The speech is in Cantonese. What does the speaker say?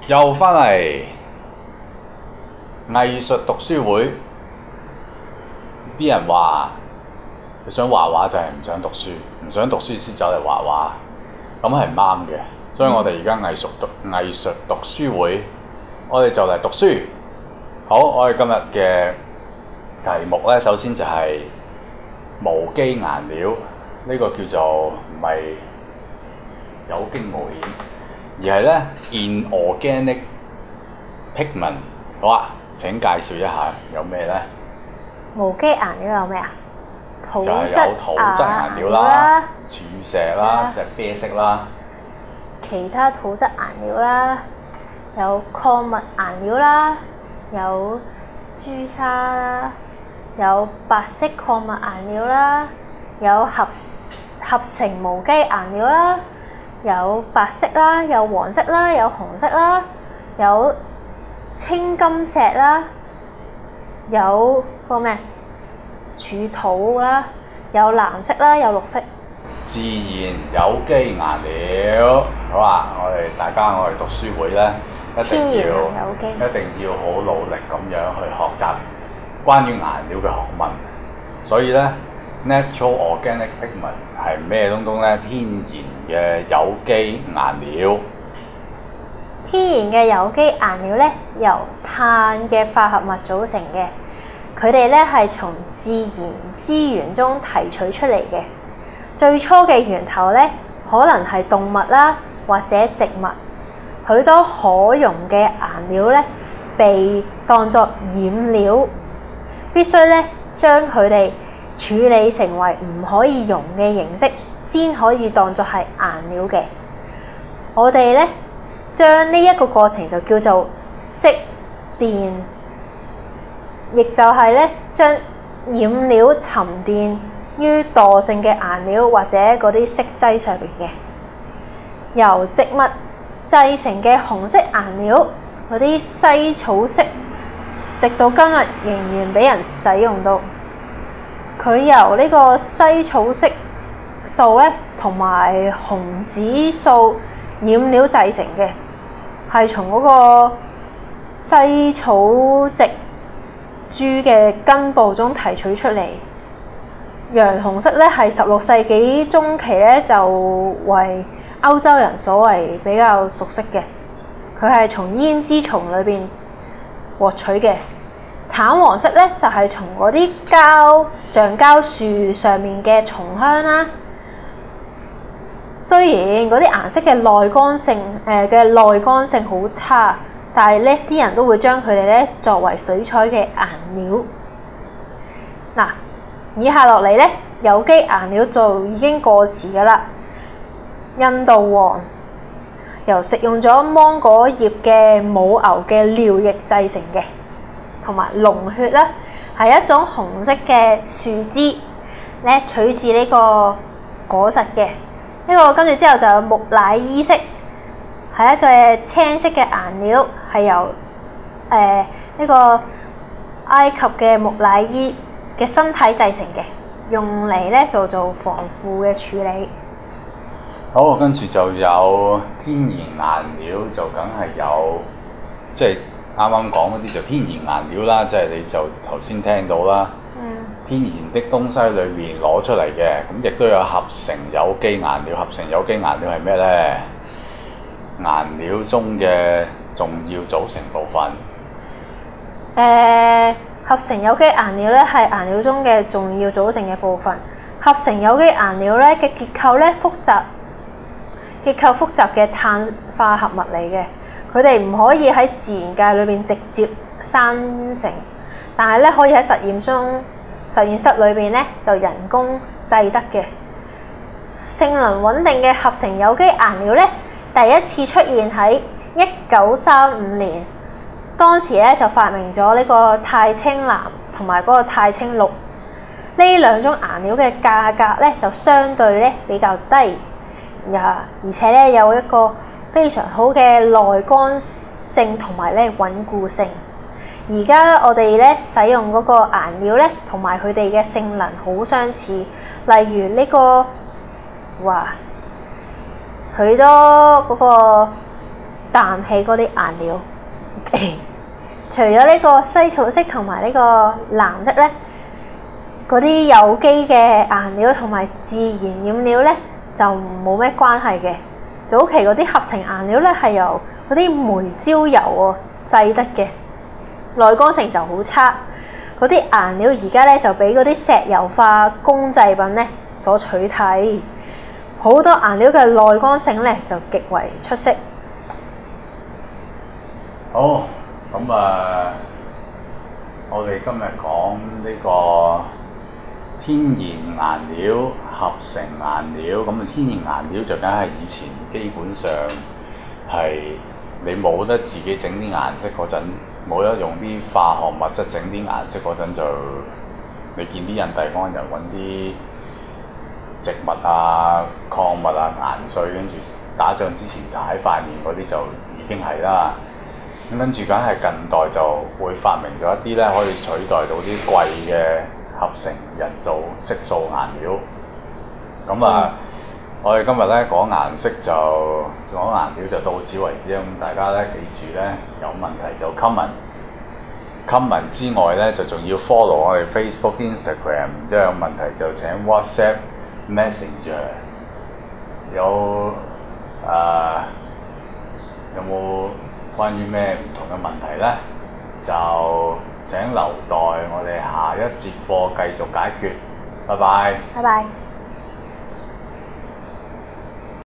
又翻嚟藝術讀書會，啲人話佢想畫畫就係唔想讀書，唔想讀書先走嚟畫畫，咁係唔啱嘅。所以我哋而家藝術讀書會，我哋就嚟讀書。好，我哋今日嘅題目咧，首先就係無機顏料，呢個叫做唔係有機無顯，而係咧 inorganic pigment。好啊，請介紹一下有咩咧？ 無機顏料有咩啊？ 就係有土質顏料啦、柱石啦、就係啡色啦， 其他土質顏料啦，有礦物顏料啦，有朱砂啦，有白色礦物顏料啦，有合成無機顏料啦，有白色啦，有黃色啦，有紅色啦，有青金石啦，有個咩柱土啦，有藍色啦，有綠色。 自然有機顏料。好啊，我哋讀書會咧，一定要好努力咁樣去學習關於顏料嘅學問。所以咧 ，natural organic pigment 係咩東東咧？天然嘅有機顏料。 天然嘅有機顏料咧，由碳嘅化合物組成嘅，佢哋咧係從自然資源中提取出嚟嘅。最初嘅源頭咧，可能係動物啦，或者植物。許多可溶嘅顏料咧，被當作染料，必須咧將佢哋處理成為唔可以溶嘅形式，先可以當作係顏料嘅。我哋咧將呢一個過程就叫做釋電，亦就係咧將染料沉澱於惰性嘅顏料或者嗰啲色劑上面嘅。由植物製成嘅紅色顏料，嗰啲茜草色，直到今日仍然俾人使用到。佢由呢個茜草色素咧同埋紅紫素染料製成嘅，係從嗰個茜草植株嘅根部中提取出嚟。洋紅色咧係16世紀中期咧就為歐洲人所謂比較熟悉嘅，佢係從胭脂蟲裏邊獲取嘅。橙黃色咧就係從嗰啲橡膠樹上面嘅松香啦。雖然嗰啲顏色嘅內乾性好差，但係咧啲人都會將佢哋咧作為水彩嘅顏料。嗱，以下落嚟咧，有機顏料就已經過時㗎啦。印度黃由食用咗芒果葉嘅母牛嘅尿液製成嘅，同埋龍血咧係一種紅色嘅樹枝咧取自呢個果實嘅。呢個跟住之後就有木乃伊色，係一個青色嘅顏料，係由呢個埃及嘅木乃伊嘅身體製成嘅，用嚟咧做防腐嘅處理。 好，跟住就有天然顏料，就梗係有，即係啱啱講嗰啲就天然顏料啦，即係你就頭先聽到啦。天然的東西裏面攞出嚟嘅，咁亦都有合成有機顏料。合成有機顏料係咩咧？顏料中嘅重要組成部分。 合成有機顏料咧係顏料中嘅重要組成嘅部分。合成有機顏料咧嘅結構複雜嘅碳化合物嚟嘅，佢哋唔可以喺自然界裏邊直接生成，但係咧可以喺實驗室裏邊咧就人工製得嘅。性能穩定嘅合成有機顏料咧，第一次出現喺1935年，當時咧就發明咗呢個鈦青藍同埋嗰個鈦青綠呢兩種顏料嘅價格咧就相對咧比較低，而且咧有一個非常好嘅耐乾性同埋咧穩固性。而家我哋咧使用嗰個顏料咧，同埋佢哋嘅性能好相似。例如呢個許多嗰個彈起嗰啲顏料。除咗呢個西草色同埋呢個藍色咧，嗰啲有機嘅顏料同埋自然染料咧就冇咩關係嘅。早期嗰啲合成顏料咧係由嗰啲煤焦油製得嘅，耐乾性就好差。嗰啲顏料而家咧就俾嗰啲石油化工製品咧所取替，好多顏料嘅耐乾性咧就極為出色。 好，咁我哋今日講呢個天然顏料、合成顏料。咁天然顏料就梗係以前基本上係你冇得自己整啲顏色嗰陣，冇得用啲化學物質整啲顏色嗰陣，就你見啲印第安人揾啲植物啊、礦物啊、顏水，跟住打仗之前就喺塊面嗰啲就已經係啦。咁跟住梗係近代就會發明咗一啲咧，可以取代到啲貴嘅合成人造色素顏料。咁我哋今日咧講顏色就講顏料就到此為止。咁大家咧記住咧，有問題就 comment 之外咧，就仲要 follow 我哋 Facebook、Instagram。即係有問題就請 WhatsApp Messenger。有冇關於咩唔同嘅問題咧？就請留待我哋下一節課繼續解決。拜拜。 拜拜。